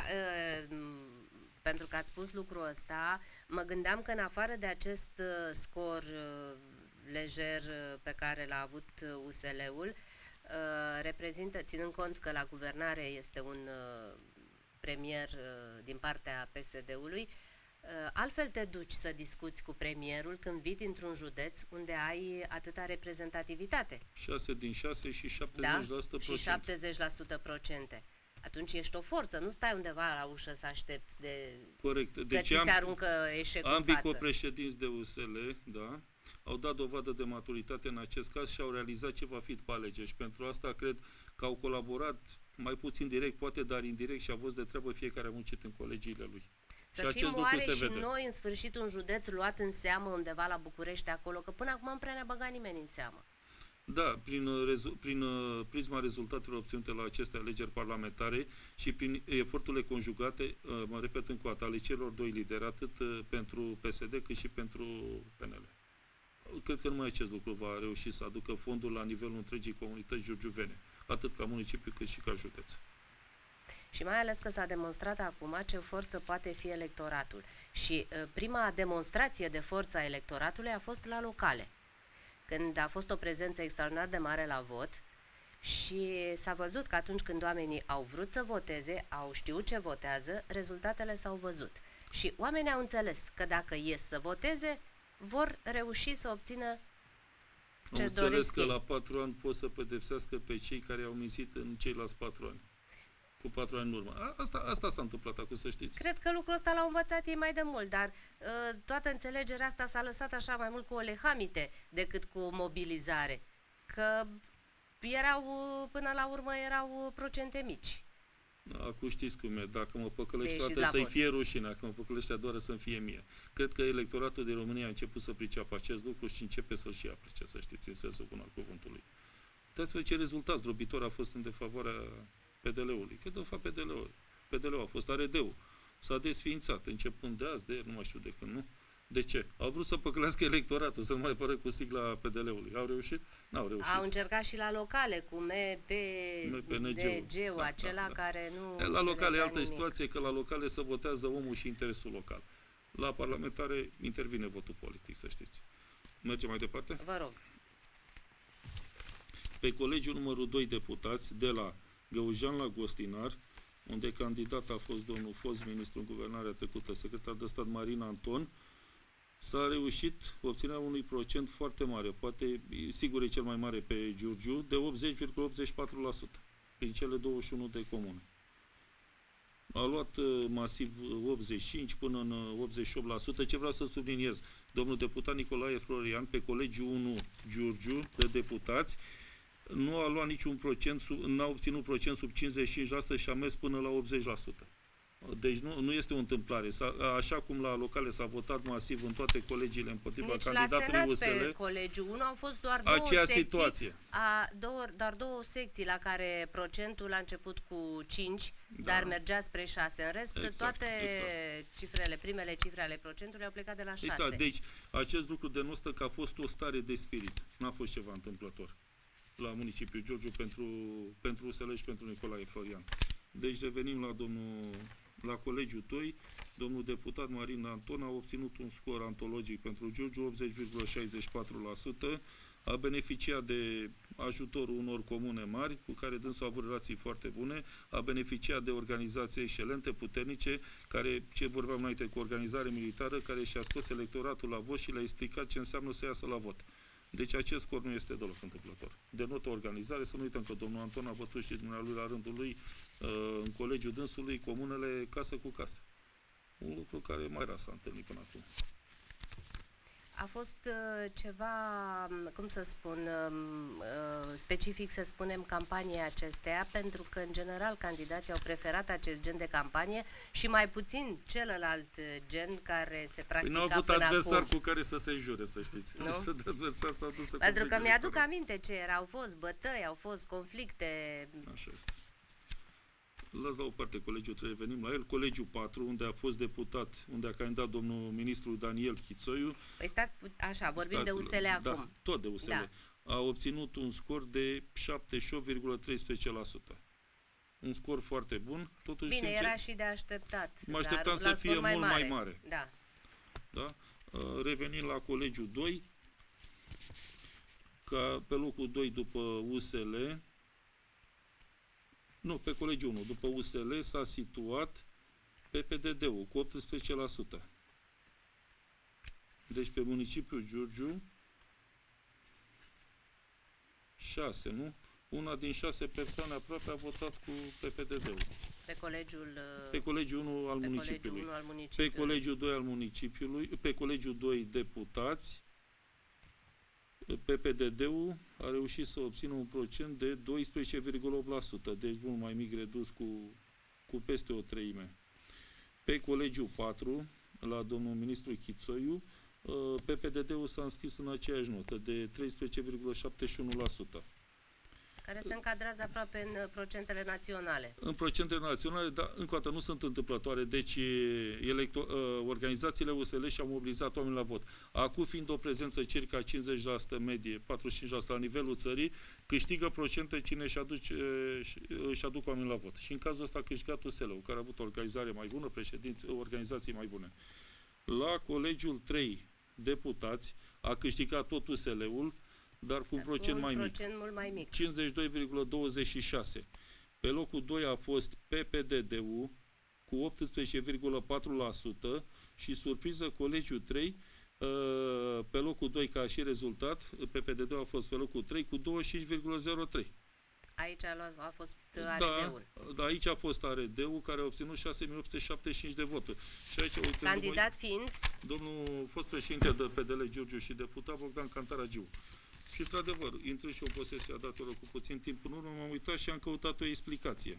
pentru că ați spus lucrul ăsta, mă gândeam că în afară de acest scor lejer pe care l-a avut USL-ul, reprezintă, ținând cont că la guvernare este un premier din partea PSD-ului, altfel te duci să discuți cu premierul când vii dintr-un județ unde ai atâta reprezentativitate. 6 din 6 și 70% da? procente. Și 70% procente. Atunci ești o forță, nu stai undeva la ușă să aștepți corect. Deci ți se aruncă eșecul în față. Ambii copreședinți de USL, da, au dat dovadă de maturitate în acest caz și au realizat ce va fi după alegeri. Și pentru asta cred că au colaborat mai puțin direct, poate, dar indirect și a fost de treabă fiecare a muncit în colegiile lui. Să fim oare și noi, în sfârșit, un județ luat în seamă undeva la București acolo, că până acum nu prea ne-a băgat nimeni în seamă. Da, prin prisma rezultatelor obținute la aceste alegeri parlamentare și prin eforturile conjugate, mă repet încă o dată, ale celor doi lideri, atât pentru PSD cât și pentru PNL. Cred că numai acest lucru va reuși să aducă fondul la nivelul întregii comunități giurgiuvene, atât ca municipiu cât și ca județ. Și mai ales că s-a demonstrat acum ce forță poate fi electoratul. Și prima demonstrație de forță a electoratului a fost la locale, când a fost o prezență extraordinar de mare la vot și s-a văzut că atunci când oamenii au vrut să voteze, au știut ce votează, rezultatele s-au văzut. Și oamenii au înțeles că dacă ies să voteze, vor reuși să obțină ce doresc. Am înțeles că la 4 ani pot să pedepsească pe cei care au mințit în ceilalți 4 ani. Cu 4 ani în urmă. Asta s-a întâmplat acum, să știți. Cred că lucrul ăsta l-au învățat ei mai de mult, dar toată înțelegerea asta s-a lăsat așa mai mult cu o lehamite decât cu o mobilizare. Că până la urmă erau procente mici. Acum știți cum e, dacă mă păcălești toate să-i fie rușine, dacă mă păcălești doar să-mi fie mie. Cred că electoratul din România a început să priceapă acest lucru și începe să-l și aplice, să știți, în sensul bun al cuvântului. Uitați să ce rezultat zdrobitor a fost în defavoarea PDL-ului. Că de fapt PDL-ul a fost ARD-ul. S-a desființat, începând de azi, de nu mai știu de când, nu? De ce? Au vrut să păcălească electoratul, să nu mai pară cu sigla PDL-ului. Au reușit? N-au reușit. Au încercat și la locale, cu MPNG-ul, acela care nu... La locale e altă situație, că la locale se votează omul și interesul local. La parlamentare intervine votul politic, să știți. Mergem mai departe? Vă rog. Pe colegiul numărul 2 deputați, de la Găujean la Gostinar, unde candidat a fost domnul fost ministru în guvernarea trecută, secretar de stat Marina Anton, s-a reușit obținerea unui procent foarte mare, poate, sigur e cel mai mare pe Giurgiu, de 80,84% prin cele 21 de comune. A luat masiv 85 până în 88%. Ce vreau să subliniez? Domnul deputat Nicolae Florian, pe colegiul 1 Giurgiu de deputați, nu a luat niciun procent, n-a obținut procent sub 55% și a mers până la 80%. Deci nu este o întâmplare. Așa cum la locale s-a votat masiv în toate colegiile împotriva candidatului USL. Deci la Senat, pe colegiul 1 au fost doar doar două secții la care procentul a început cu 5, dar mergea spre 6. În rest, toate cifrele, primele cifre ale procentului au plecat de la 6. Exact. Deci acest lucru demonstră că a fost o stare de spirit. N-a fost ceva întâmplător la municipiul Giurgiu pentru USL și pentru Nicolae Florian. Deci revenim La colegiul 2, domnul deputat Marin Anton a obținut un scor antologic pentru Giurgiu, 80,64%, a beneficiat de ajutorul unor comune mari, cu care dânsul a avut relații foarte bune, a beneficiat de organizații excelente, puternice, care, ce vorbeam înainte, cu organizare militară, care și-a scos electoratul la vot și le-a explicat ce înseamnă să iasă la vot. Deci acest scor nu este deloc întâmplător. Denotă organizare, să nu uităm că domnul Anton a bătut și dumnealui la rândul lui în colegiul dânsului comunele casă cu casă. Un lucru care mai rar s-a întâlnit până acum. A fost ceva, cum să spun, specific să spunem campaniei acesteia, pentru că în general candidații au preferat acest gen de campanie și mai puțin celălalt gen care se practica până acum. N-au avut adversar cu care să se jure, să știți. Nu? Să de adversar s-a dus să pentru că mi-aduc aminte ce era, au fost bătăi, au fost conflicte. Așa este. Las la o parte colegiul 3, venim la el. Colegiul 4, unde a fost deputat, unde a candidat domnul ministru Daniel Chițoiu. Păi stați, așa, vorbim de USL acum. Da, tot de USL. Da. A obținut un scor de 78,13%. Un scor foarte bun. Totuși, bine, era și de așteptat. Mă așteptam să fie mult mai mare. Da. Da? Revenind la colegiul 2, ca pe locul 2 după USL, nu, pe colegiul 1, după USL s-a situat PPDD-ul cu 18%. Deci pe municipiul Giurgiu 6, nu? Una din 6 persoane aproape a votat cu PPDD-ul. Pe colegiul 1 al municipiului. Pe colegiul 2 al municipiului, pe colegiul 2 deputați, PPDD-ul a reușit să obțină un procent de 12,8%, deci mult mai mic redus cu peste o treime. Pe colegiul 4, la domnul ministru Chițoiu, PPDD-ul s-a înscris în aceeași notă, de 13,71%. Care se încadrează aproape în procentele naționale. În procentele naționale, dar încă o dată nu sunt întâmplătoare. Deci organizațiile USL și-au mobilizat oameni la vot. Acum fiind o prezență circa 50% medie, 45% la nivelul țării, câștigă procente cine își aduc oameni la vot. Și în cazul ăsta a câștigat USL-ul, care a avut o organizare mai bună, organizații mai bune. La colegiul 3 deputați a câștigat tot USL-ul, dar cu un procent mai mic. Mult mai mic. 52,26. Pe locul 2 a fost PPDD-ul cu 18,4% și surpriză colegiul 3 pe locul 2 ca și rezultat, PPDD-ul a fost pe locul 3 cu 25,03. Aici a fost ARD-ul. Da, aici a fost ARD-ul care a obținut 6.875 de voturi. Și aici, uite, candidat fiind? Domnul fost președinte de PDL Giurgiu și deputat Bogdan Cantaragiu. Și, într-adevăr, intră și o posesie a datelor cu puțin timp în urmă, m-am uitat și am căutat o explicație.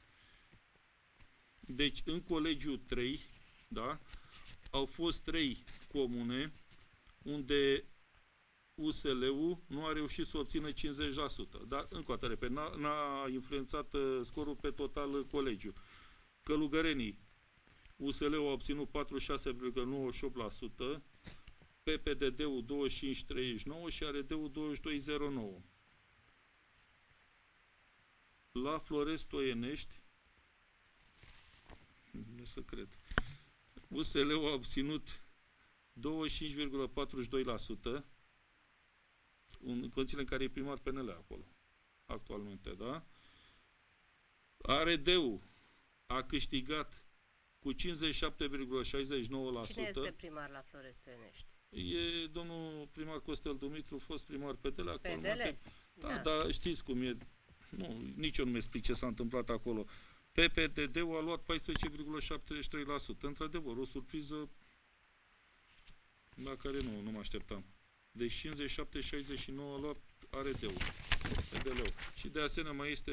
Deci, în colegiul 3, da, au fost 3 comune unde USL-ul nu a reușit să obțină 50%. Dar, încă o dată, repet, n-a influențat scorul pe total colegiu. Călugărenii, USL-ul a obținut 46,98%, PPDD-ul 25,39 și ARD-ul 22,09. La Floresc Toienești, nu să cred, USL-ul a obținut 25,42%, în condițiile în care e primar PNL acolo, actualmente, da? ARD-ul a câștigat cu 57,69%. Cine este primar la Floresc Toienești? E domnul primar Costel Dumitru, fost primar PDL. PDL? Da, dar știți cum e. Nu, nici eu nu mi explic ce s-a întâmplat acolo. PPDD-ul a luat 14,73%. Într-adevăr, o surpriză la care nu mă așteptam. Deci 57,69 a luat ARD-ul, PDL-ul. Și de asemenea mai este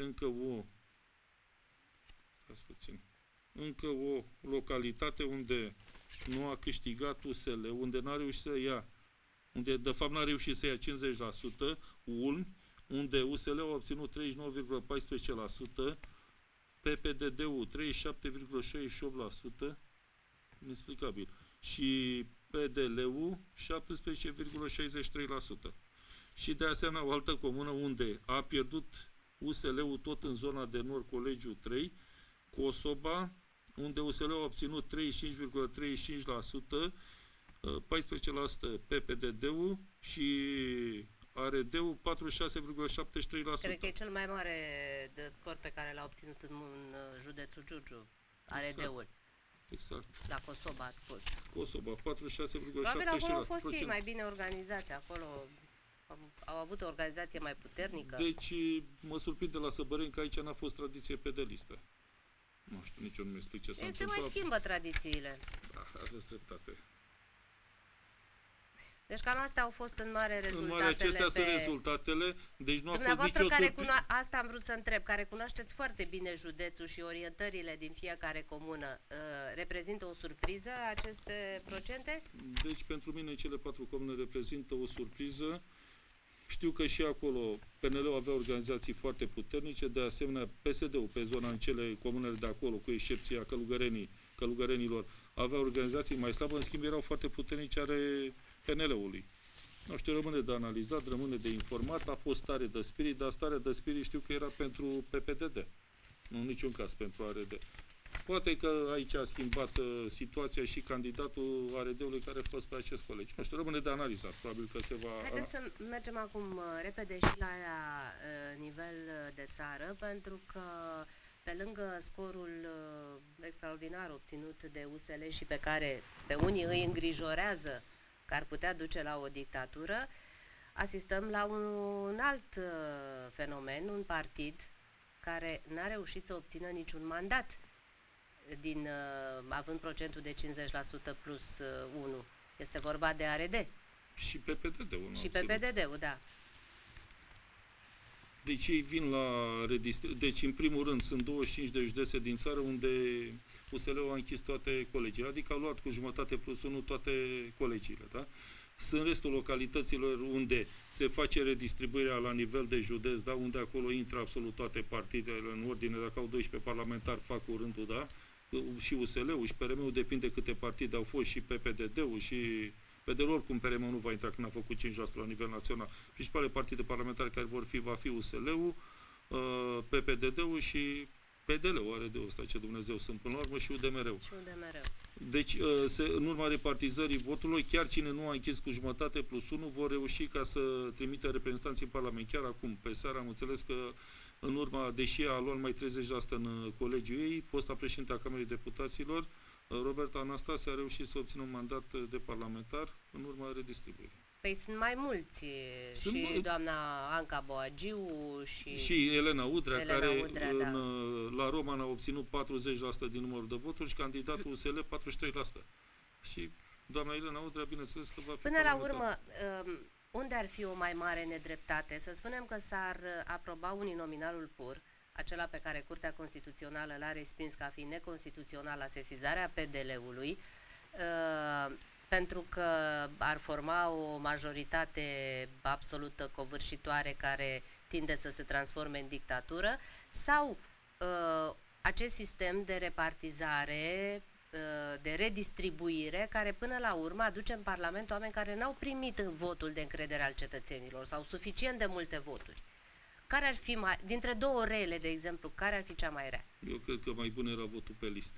încă o localitate unde nu a câștigat USL, unde n-a reușit să ia, unde de fapt n-a reușit să ia 50%, Ulm, unde USL a obținut 39,14%, PPDD-ul 37,68%, inexplicabil, și PDL-ul 17,63%. Și de asemenea o altă comună unde a pierdut USL-ul tot în zona de nord, colegiul 3, Cosoba, unde USL-ul a obținut 35,35%, 14% PPDD-ul și ARD-ul 46,73%. Cred că e cel mai mare de scor pe care l-a obținut în județul Giurgiu, ARD-ul. Exact. La Kosoba ați fost. Kosoba, 46,73%. Probabil acolo au fost ei mai bine organizați, acolo au avut o organizație mai puternică. Deci mă surprinde la Săbăreni că aici n-a fost tradiție pe de listă. Nu știu, nici eu nu mi explic ce s-a întâmplat. Se mai schimbă tradițiile. Da, aveți dreptate. Deci cam astea au fost în mare rezultatele. În mare acestea sunt rezultatele, deci nu a fost nicio asta am vrut să întreb, care cunoașteți foarte bine județul și orientările din fiecare comună, reprezintă o surpriză aceste procente? Deci pentru mine cele 4 comune reprezintă o surpriză. Știu că și acolo PNL-ul avea organizații foarte puternice, de asemenea PSD-ul pe zona în cele comunele de acolo, cu excepția călugărenilor, avea organizații mai slabe, în schimb erau foarte puternice ale PNL-ului. Nu știu, rămâne de analizat, rămâne de informat, a fost stare de spirit, dar starea de spirit știu că era pentru PPDD, nu în niciun caz pentru ARD. Poate că aici a schimbat situația și candidatul ARD-ului care a fost pe acest colegi. Nu știu, rămâne de analizat, probabil că se va... Haideți să mergem acum repede și la nivel de țară, pentru că pe lângă scorul extraordinar obținut de USL și pe care pe unii îi îngrijorează că ar putea duce la o dictatură, asistăm la un alt fenomen, un partid care n-a reușit să obțină niciun mandat, având procentul de 50% plus 1. Este vorba de ARD. Și PPDD-ul. Și PPDD-ul, da. Deci ei vin la Deci, în primul rând, sunt 25 de județe din țară unde USL-ul a închis toate colegiile, adică au luat cu jumătate plus 1 toate colegiile, da? Sunt restul localităților unde se face redistribuirea la nivel de județ, da? Unde acolo intră absolut toate partidele în ordine, dacă au 12 parlamentari, fac cu rândul, da? Și USL-ul și PRM-ul, depinde câte partide au fost, și PPDD-ul și PDL, oricum PRM nu va intra când a făcut 5% la nivel național. Principale partide parlamentare care va fi USL-ul, PPDD-ul și PDL-ul, ARD-ul ăsta, ce Dumnezeu sunt până la urmă, și UDMR-ul. Deci, în urma repartizării votului, chiar cine nu a închis cu jumătate plus 1 vor reuși ca să trimită reprezentanții în Parlament. Chiar acum, pe seară, am înțeles că în urma, deși a luat mai 30% în colegiul ei, fosta președinte a Camerei Deputaților, Roberta Anastase, a reușit să obțină un mandat de parlamentar în urma redistribuirii. Păi sunt mai mulți, și doamna Anca Boagiu și Elena Udrea, care la Roman a obținut 40% din numărul de voturi și candidatul USL 43%. Și doamna Elena Udrea, bineînțeles că va fi până la urmă, unde ar fi o mai mare nedreptate? Să spunem că s-ar aproba uninominalul pur, acela pe care Curtea Constituțională l-a respins ca fiind neconstituțional la sesizarea PDL-ului, pentru că ar forma o majoritate absolută covârșitoare care tinde să se transforme în dictatură, sau acest sistem de repartizare, de redistribuire, care până la urmă aduce în Parlament oameni care n-au primit votul de încredere al cetățenilor sau suficient de multe voturi. Care ar fi dintre două rele, de exemplu, care ar fi cea mai rea? Eu cred că mai bun era votul pe liste.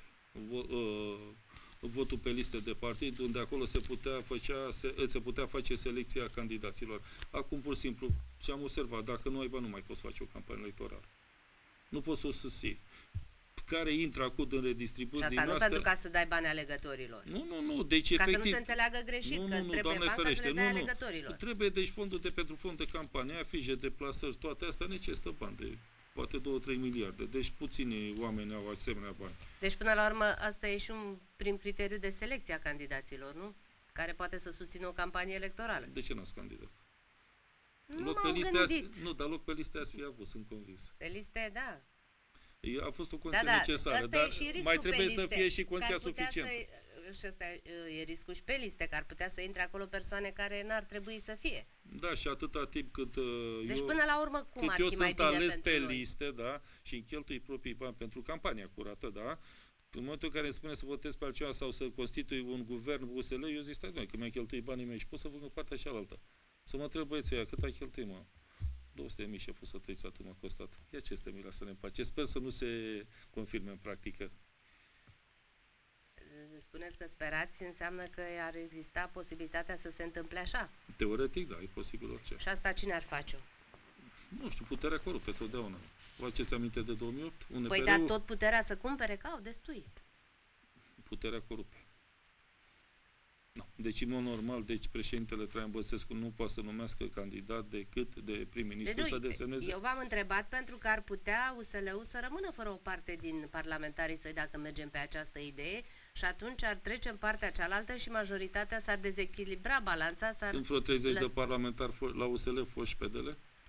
Votul pe liste de partid, unde acolo se putea face selecția candidaților. Acum, pur și simplu, ce am observat, dacă nu ai bani, nu mai poți face o campanie electorală. Nu poți să o susții. Care intră acum în redistribuire din astea... pentru ca să dai bani alegătorilor. Nu. Deci, ca efectiv, să nu se înțeleagă greșit, că trebuie bani ca să le dai alegătorilor. Trebuie, deci, pentru fond de campanie, afișe, deplasări, toate astea necesită bani de poate 2-3 miliarde. Deci puțini oameni au asemenea bani. Deci, până la urmă, asta e și un prim criteriu de selecție a candidaților, nu? Care poate să susțină o campanie electorală. De ce n-ați candidat? Nu m-am gândit. Nu, dar loc pe liste ați fi avut, sunt convins. Pe liste, da. A fost o condiție necesară, dar mai trebuie să fie și condiția suficientă. Și ăsta e riscul și pe liste, că ar putea să intre acolo persoane care n-ar trebui să fie. Da, și atâta timp cât deci până la urmă, cum ar fi mai bine sunt ales pe noi? liste, da, și îmi cheltui proprii bani pentru campania curată, da, în momentul în care îmi spune să votez pe altceva sau să constitui un guvern USL, eu zic, stai, noi, că mi-a cheltuit banii mei și pot să văd în partea cealaltă. Să mă întreb băieții aia, cât a cheltuit, mă? 200.000 șeful să trăiți, atât m-a costat. Ia ce este mila să ne împace. Sper să nu se confirme în practică. spuneți că sperați, înseamnă că ar exista posibilitatea să se întâmple așa. Teoretic, da, e posibil orice. Și asta cine ar face-o? Nu știu, puterea corupă, totdeauna. Vă aduceți aminte de 2008? Păi, dar tot puterea să cumpere, că au destui. Puterea corupă. No. Deci, în mod normal, președintele Traian Băsescu nu poate să numească candidat decât de prim-ministru să desemneze. Eu v-am întrebat pentru că ar putea USL-ul să rămână fără o parte din parlamentarii săi dacă mergem pe această idee și atunci ar trece în partea cealaltă și majoritatea s-ar dezechilibra balanța. Sunt vreo 30 de parlamentari la USL foști PDL?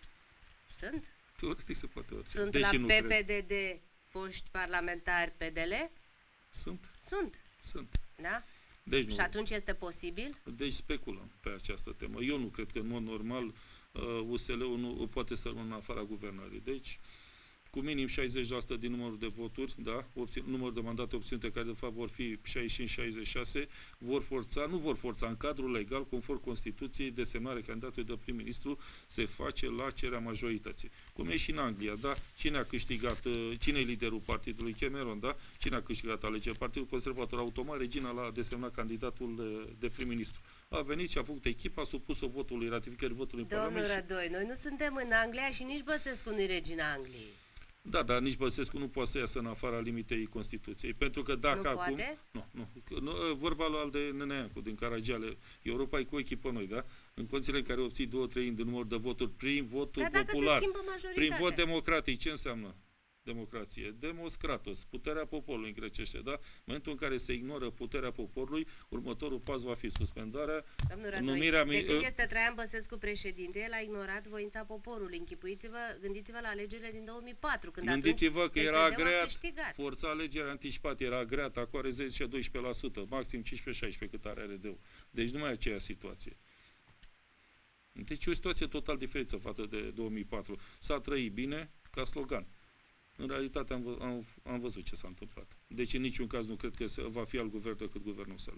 Sunt. Teoretic se poate orice. Sunt la PPDD foști parlamentari PDL? Sunt. Sunt. Da? Deci nu. Și atunci este posibil? Deci speculăm pe această temă. Eu nu cred că în mod normal USL-ul nu poate să rămână în afara guvernării. Deci, cu minim 60% din numărul de voturi, da, numărul de mandate obținute, care de fapt vor fi 65-66, nu vor forța în cadrul legal, conform Constituției, desemnarea candidatului de prim-ministru se face la cererea majorității. Cum e și în Anglia, da? Cine a câștigat, cine e liderul partidului? Cameron, da? Cine a câștigat alegerile? Partidul Conservator. Automat, Regina l-a desemnat candidatul de prim-ministru. A venit și a făcut echipa, a supus-o votului, ratificării votului în Parlament. Domnul Rădoi, noi nu suntem în Anglia și nici Băsescu nu-i regina Angliei. Da, dar nici Băsescu nu poate să iasă în afara limitei Constituției. Pentru că dacă nu acum... Poate? Nu. Vorba lui de Neneancu, din Caragiale. Europa e cu echipă noi, da? În condițiile în care obții 2/3 din număr de voturi prin votul popular, prin vot democratic, ce înseamnă democrație? Demos kratos, puterea poporului în grecește, da? În momentul în care se ignoră puterea poporului, următorul pas va fi suspendarea, numirea... De când este Traian Băsescu președinte, el a ignorat voința poporului. Gândiți-vă la alegerile din 2004, când gândiți-vă că era agreat, forța alegerii anticipate era agreat, acum are 10-12%, maxim 15-16% cât are RD-ul. Deci nu mai e aceeași situație. Deci e o situație total diferită față de 2004. S-a trăit bine ca slogan. În realitate am văzut ce s-a întâmplat. Deci în niciun caz nu cred că va fi alt guvern decât guvernul USL.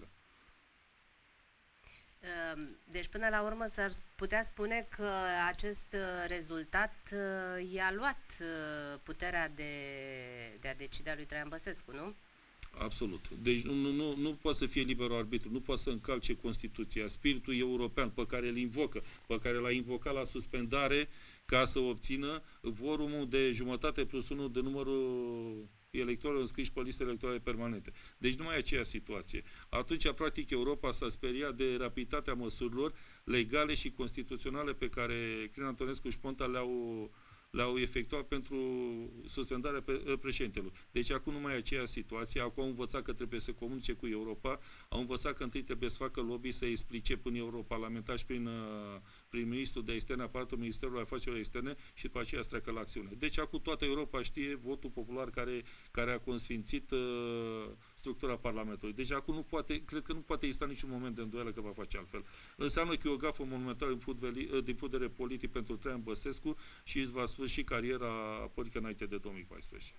Deci până la urmă s-ar putea spune că acest rezultat i-a luat puterea de a decide a lui Traian Băsescu, nu? Absolut. Deci nu poate să fie liber arbitru, nu poate să încalce Constituția, spiritul european pe care îl invocă, pe care l-a invocat la suspendare ca să obțină vorumul de 1/2+1 de numărul electorilor înscriși pe liste electorale permanente. Deci nu mai e aceeași situație. Atunci, practic, Europa s-a speriat de rapiditatea măsurilor legale și constituționale pe care Crin Antonescu și Ponta le-au efectuat pentru suspendarea președintelui. Deci acum nu mai e aceeași situație, acum au învățat că trebuie să comunice cu Europa, au învățat că întâi trebuie să facă lobby, să explice până europarlamentar și prin ministrul de externe, aparatul Ministerului Afacerilor Externe și după aceea să treacă la acțiune. Deci acum toată Europa știe votul popular care a consfințit structura Parlamentului. Deci acum cred că nu poate exista niciun moment de îndoială că va face altfel. Înseamnă că e o gafă monumentală din punct de vedere politic pentru Traian Băsescu și îți va sfârși cariera politică înainte de 2014.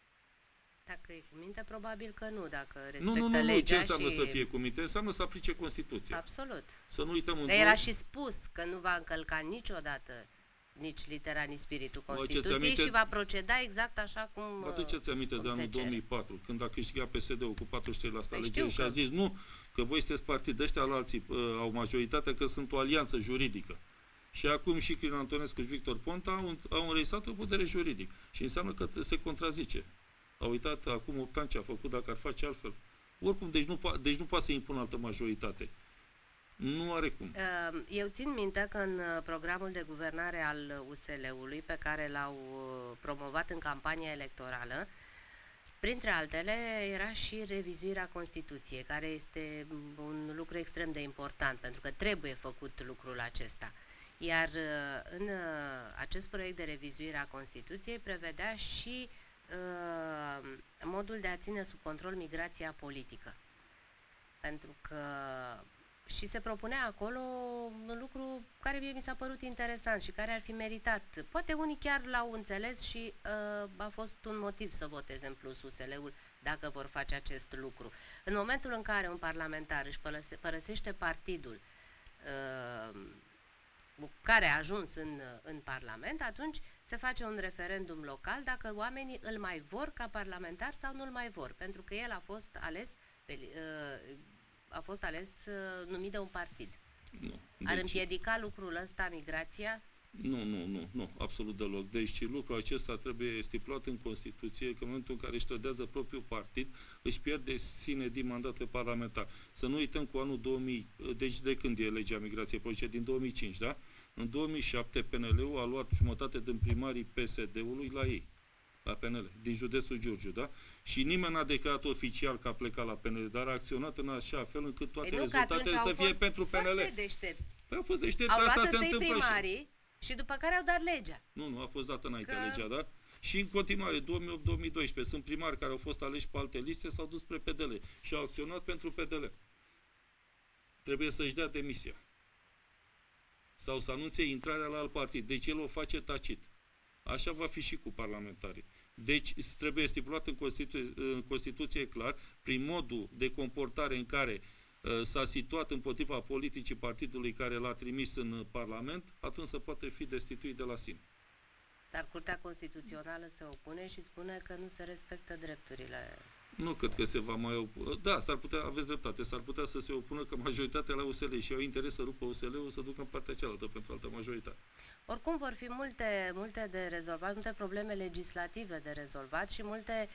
Dacă e cu minte, probabil că nu, dacă respectă legea. Nu. Ce înseamnă să fie cu minte? Înseamnă să aplice Constituția. Absolut. Să nu uităm Dar el a și spus că nu va încălca niciodată nici litera, nici spiritul Constituției și va proceda exact așa cum vă aduceți aminte de anul 2004, când a câștigat PSD-ul cu 43% alegeri și a zis nu, că voi sunteți partid, ăștia la alții au majoritate, că sunt o alianță juridică. Și acum și Crin Antonescu și Victor Ponta au înreistrat o putere juridic. Și înseamnă că se contrazice. A uitat acum 8 ani ce a făcut dacă ar face altfel. Oricum, deci nu poate să impună altă majoritate. Nu are cum. Eu țin minte că în programul de guvernare al USL-ului, pe care l-au promovat în campania electorală, printre altele, era și revizuirea Constituției, care este un lucru extrem de important, pentru că trebuie făcut lucrul acesta. Iar în acest proiect de revizuire a Constituției prevedea și modul de a ține sub control migrația politică. Pentru că și se propunea acolo un lucru care mie mi s-a părut interesant și care ar fi meritat. Poate unii chiar l-au înțeles și a fost un motiv să voteze în plus USL-ul dacă vor face acest lucru. În momentul în care un parlamentar își părăsește partidul care a ajuns în Parlament, atunci se face un referendum local dacă oamenii îl mai vor ca parlamentar sau nu îl mai vor, pentru că el a fost ales a fost ales numit de un partid. Nu. Ar Deci, împiedica lucrul ăsta migrația? nu, absolut deloc. Deci lucrul acesta trebuie stipulat în Constituție că în momentul în care își trădează propriul partid, își pierde sine din mandatul parlamentar. Să nu uităm cu anul 2000, deci de când e legea migrației politice? Din 2005, da? În 2007 PNL-ul a luat jumătate din primarii PSD-ului la ei, la PNL, din județul Giurgiu, da? Și nimeni n-a declarat oficial că a plecat la PNL, dar a acționat în așa fel încât toate rezultatele să fie pentru PNL. Deștepți. Păi au fost deștepți, au asta luat se întâi întâmplă primarii și după care au dat legea. Nu, a fost dată înainte legea, da? Și în continuare, 2008-2012, sunt primari care au fost aleși pe alte liste, s-au dus spre PDL și au acționat pentru PDL. Trebuie să-și dea demisia. Sau să anunțe intrarea la alt partid. Deci el o face tacit. Așa va fi și cu parlamentarii. Deci trebuie stipulat în Constituție clar, prin modul de comportare în care s-a situat împotriva politicii partidului care l-a trimis în Parlament, atunci să poate fi destituit de la sine. Dar Curtea Constituțională se opune și spune că nu se respectă drepturile. Nu cred că se va mai opune. Da, s-ar putea, aveți dreptate, s-ar putea să se opună că majoritatea la USL și au interes să rupă USL-ul să ducă în partea cealaltă pentru altă majoritate. Oricum vor fi multe de rezolvat, multe probleme legislative de rezolvat și multe,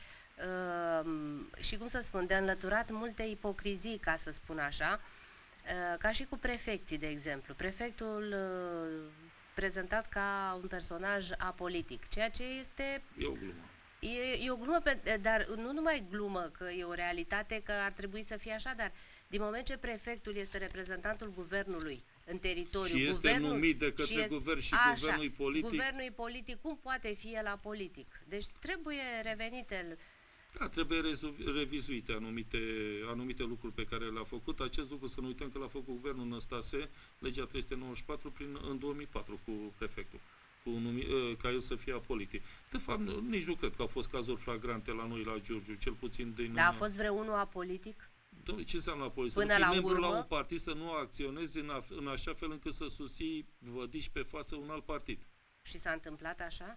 și cum să spun, de înlăturat multe ipocrizii, ca să spun așa, ca și cu prefecții, de exemplu. Prefectul prezentat ca un personaj apolitic, ceea ce este... E o glumă. E o glumă, dar nu numai glumă, că e o realitate, că ar trebui să fie așa, dar din moment ce prefectul este reprezentantul guvernului în teritoriu, și este numit de către guvern și guvernul politic. Guvernul politic, cum poate fi el apolitic? Deci trebuie revenite... Da, trebuie revizuite anumite lucruri pe care le-a făcut. Acest lucru, să nu uităm că l-a făcut guvernul Năstase, legea 394, în 2004 cu prefectul. Ca el să fie apolitic. De fapt, nici nu cred că au fost cazuri flagrante la noi, la Giurgiu, cel puțin din... Dar a fost vreunul apolitic? Doamne, ce înseamnă apolitic? Până să la fii membru urmă? La un partid, să nu acționezi în așa fel încât să susții vădiși pe față un alt partid. Și s-a întâmplat așa?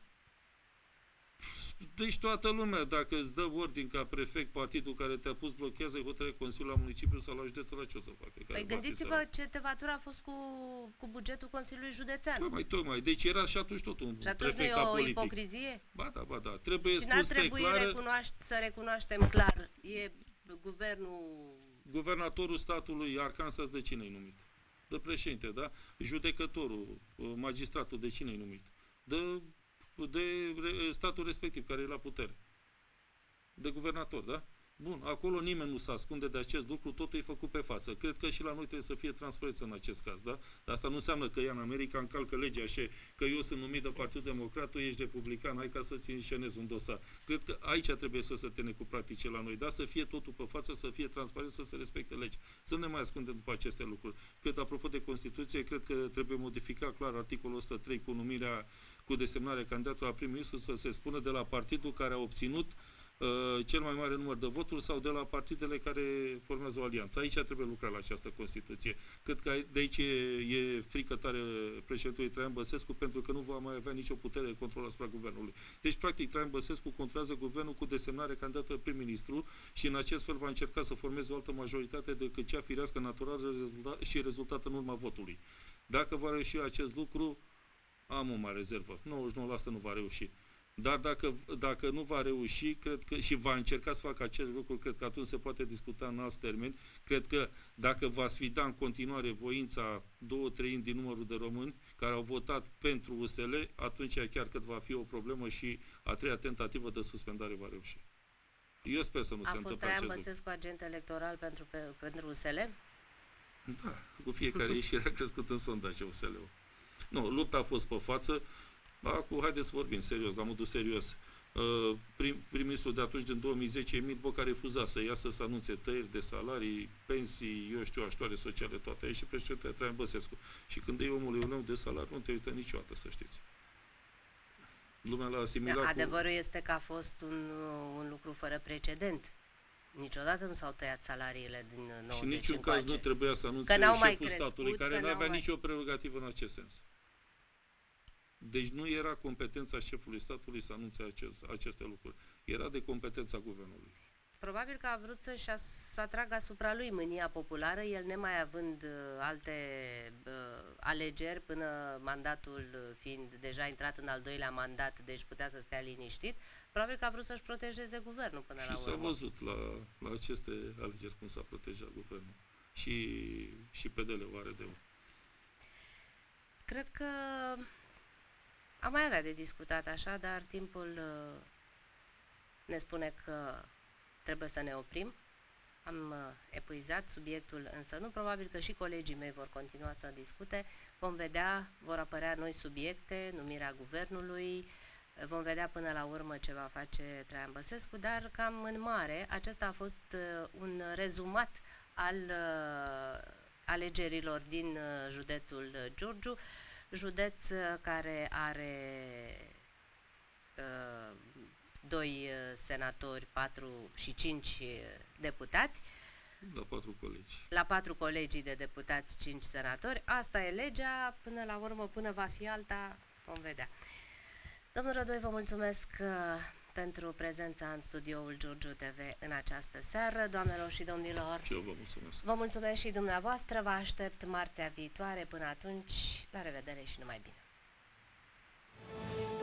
Deci toată lumea, dacă îți dă ordin ca prefect partidul care te-a pus, blochează hotărârea Consiliului la municipiu sau la județ, la ce o să facă? Păi gândiți-vă ce tevatură a fost cu bugetul Consiliului Județean. Tocmai. Deci era și atunci tot un prefect apolitic. Și atunci nu e o ipocrizie? Ba da. Trebuie și n-ar trebui să recunoaștem clar. E guvernul... Guvernatorul statului Arkansas de cine-i numit? De președinte, da? Judecătorul, magistratul de cine-i numit? De statul respectiv, care e la putere. De guvernator, da? Bun, acolo nimeni nu se ascunde de acest lucru, totul e făcut pe față. Cred că și la noi trebuie să fie transparență în acest caz, da? Dar asta nu înseamnă că ea în America încalcă legea și că eu sunt numit de Partidul Democrat, tu ești republican, hai ca să-ți înșenezi un dosar. Cred că aici trebuie să se tene cu practice la noi, da? Să fie totul pe față, să fie transparent, să se respecte legea. Să nu ne mai ascundem după aceste lucruri. Cred, apropo de Constituție, cred că trebuie modificat clar articolul 103 cu desemnarea candidatului la prim-ministru, să se spună de la partidul care a obținut cel mai mare număr de voturi sau de la partidele care formează o alianță. Aici trebuie lucrat la această Constituție. Cred că de aici e frică tare președintelui Traian Băsescu, pentru că nu va mai avea nicio putere de control asupra guvernului. Deci, practic, Traian Băsescu controlează guvernul cu desemnarea candidatului prim-ministru și în acest fel va încerca să formeze o altă majoritate decât cea firească, naturală și rezultată în urma votului. Dacă va reuși acest lucru, am o mare rezervă. 99% nu va reuși. Dar dacă nu va reuși, cred că, și va încerca să facă acest lucru, cred că atunci se poate discuta în alți termeni. Cred că dacă va sfida în continuare voința 2/3 din numărul de români care au votat pentru USL, atunci chiar cât va fi o problemă și a treia tentativă de suspendare va reuși. Eu sper să nu se întâmple acest lucru. A fost Traian Băsescu agent electoral pentru USL? Da, cu fiecare ieșire a crescut în sondaje USL-ul. Nu, lupta a fost pe față. Acum, haideți să vorbim serios, la modul serios. Prim-ministrul de atunci, din 2010, Emil Boc, a refuzat să iasă să anunțe tăieri de salarii, pensii, eu știu, ajutoare sociale, toate, și președintele Traian Băsescu. Și când e omul un de salariu, nu te uită niciodată, să știți. Lumea l-a asimilat. Adevărul este că a fost un lucru fără precedent. Niciodată nu s-au tăiat salariile din 90 și în niciun caz nu trebuia să anunțe șeful statului, care nu avea nicio prerogativă în acest sens. Deci nu era competența șefului statului să anunțe aceste lucruri. Era de competența guvernului. Probabil că a vrut să atragă asupra lui mânia populară, el nemai având alte alegeri până mandatul fiind deja intrat în al doilea mandat, deci putea să stea liniștit. Probabil că a vrut să-și protejeze guvernul până la urmă. Și s-a văzut la aceste alegeri cum s-a protejat guvernul. Și PDL-ul are de unde. Cred că am mai avea de discutat așa, dar timpul ne spune că trebuie să ne oprim. Am epuizat subiectul, însă nu, probabil că și colegii mei vor continua să discute. Vom vedea, vor apărea noi subiecte, numirea guvernului, vom vedea până la urmă ce va face Traian Băsescu, dar cam în mare, acesta a fost un rezumat al alegerilor din județul Giurgiu, județ care are 2 senatori, 4 și 5 deputați. La 4 colegi. La 4 colegii de deputați, 5 senatori. Asta e legea, până la urmă, până va fi alta, vom vedea. Domnul Rădoi, vă mulțumesc pentru prezența în studioul Giurgiu TV în această seară. Doamnelor și domnilor, Și eu vă mulțumesc. Vă mulțumesc și dumneavoastră, vă aștept marțea viitoare. Până atunci, la revedere și numai bine!